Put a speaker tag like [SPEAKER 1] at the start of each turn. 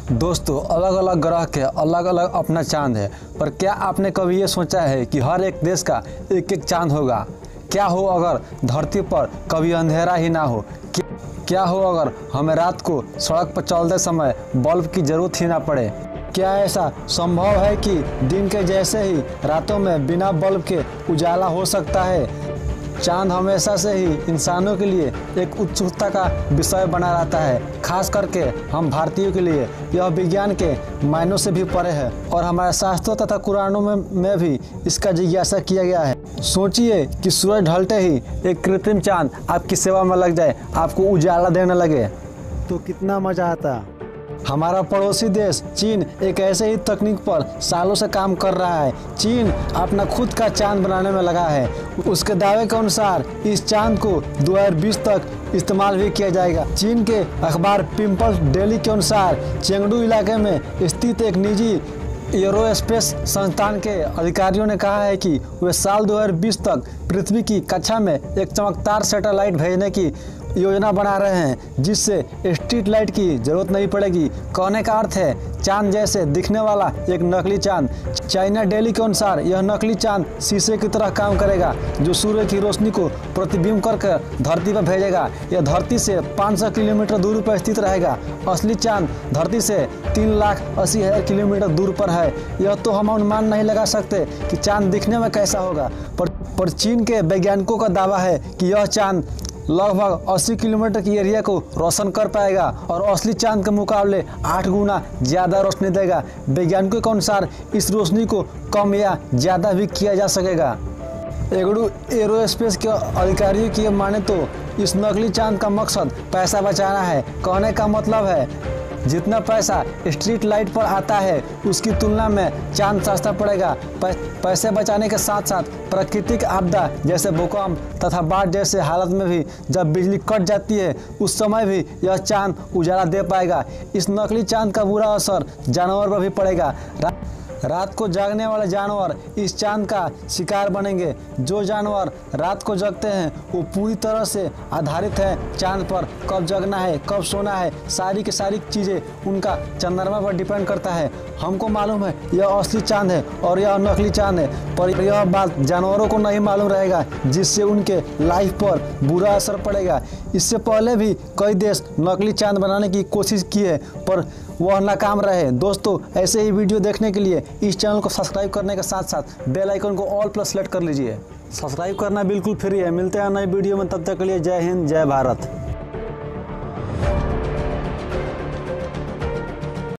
[SPEAKER 1] दोस्तों, अलग अलग ग्रह के अलग अलग अपना चांद है, पर क्या आपने कभी ये सोचा है कि हर एक देश का एक एक चांद होगा? क्या हो अगर धरती पर कभी अंधेरा ही ना हो? क्या हो अगर हमें रात को सड़क पर चलते समय बल्ब की जरूरत ही ना पड़े? क्या ऐसा संभव है कि दिन के जैसे ही रातों में बिना बल्ब के उजाला हो सकता है? चांद हमेशा से ही इंसानों के लिए एक उत्सुकता का विषय बना रहता है। खास करके हम भारतीयों के लिए यह विज्ञान के मायनों से भी परे है और हमारे शास्त्रों तथा कुरानों में भी इसका जिज्ञासा किया गया है। सोचिए कि सूरज ढलते ही एक कृत्रिम चांद आपकी सेवा में लग जाए, आपको उजाला देने लगे, तो कितना मजा आता। हमारा पड़ोसी देश चीन एक ऐसे ही तकनीक पर सालों से काम कर रहा है। चीन अपना खुद का चांद बनाने में लगा है। उसके दावे के अनुसार इस चांद को 2020 तक इस्तेमाल भी किया जाएगा। चीन के अखबार पीपल्स डेली के अनुसार चेंगडू इलाके में स्थित एक निजी एरोस्पेस संस्थान के अधिकारियों ने कहा है कि वे साल 2020 तक पृथ्वी की कक्षा में एक चमकदार सैटेलाइट भेजने की योजना बना रहे हैं, जिससे स्ट्रीट लाइट की जरूरत नहीं पड़ेगी। कहने का अर्थ है चांद जैसे दिखने वाला एक नकली चांद। चाइना डेली के अनुसार यह नकली चांद शीशे की तरह काम करेगा, जो सूर्य की रोशनी को प्रतिबिंब करके धरती पर भेजेगा। यह धरती से 500 किलोमीटर दूर पर स्थित रहेगा। असली चांद धरती से 3,80,000 किलोमीटर दूर पर है। यह तो हम अनुमान नहीं लगा सकते कि चांद दिखने में कैसा होगा, पर चीन के वैज्ञानिकों का दावा है कि यह चांद लगभग 80 किलोमीटर की एरिया को रोशन कर पाएगा और असली चांद के मुकाबले 8 गुना ज़्यादा रोशनी देगा। वैज्ञानिकों के अनुसार इस रोशनी को कम या ज़्यादा भी किया जा सकेगा। चेंगडू एरोस्पेस के अधिकारियों की माने तो इस नकली चांद का मकसद पैसा बचाना है। कहने का मतलब है जितना पैसा स्ट्रीट लाइट पर आता है उसकी तुलना में चांद सस्ता पड़ेगा। पैसे बचाने के साथ साथ प्राकृतिक आपदा जैसे भूकंप तथा बाढ़ जैसे हालत में भी जब बिजली कट जाती है उस समय भी यह चांद उजाला दे पाएगा। इस नकली चांद का बुरा असर जानवर पर भी पड़ेगा। रात को जागने वाले जानवर इस चांद का शिकार बनेंगे। जो जानवर रात को जगते हैं वो पूरी तरह से आधारित है चांद पर। कब जगना है, कब सोना है, सारी की सारी चीज़ें उनका चंद्रमा पर डिपेंड करता है। हमको मालूम है यह असली चांद है और यह नकली चांद है, पर यह बात जानवरों को नहीं मालूम रहेगा, जिससे उनके लाइफ पर बुरा असर पड़ेगा। इससे पहले भी कई देश नकली चांद बनाने की कोशिश की है, पर वह नाकाम रहे। दोस्तों, ऐसे ही वीडियो देखने के लिए इस चैनल को सब्सक्राइब करने के साथ साथ बेल आइकन को ऑल प्लस सेलेक्ट कर लीजिए। सब्सक्राइब करना बिल्कुल फ्री है। मिलते हैं नई वीडियो में, तब तक के लिए जय हिंद, जय भारत।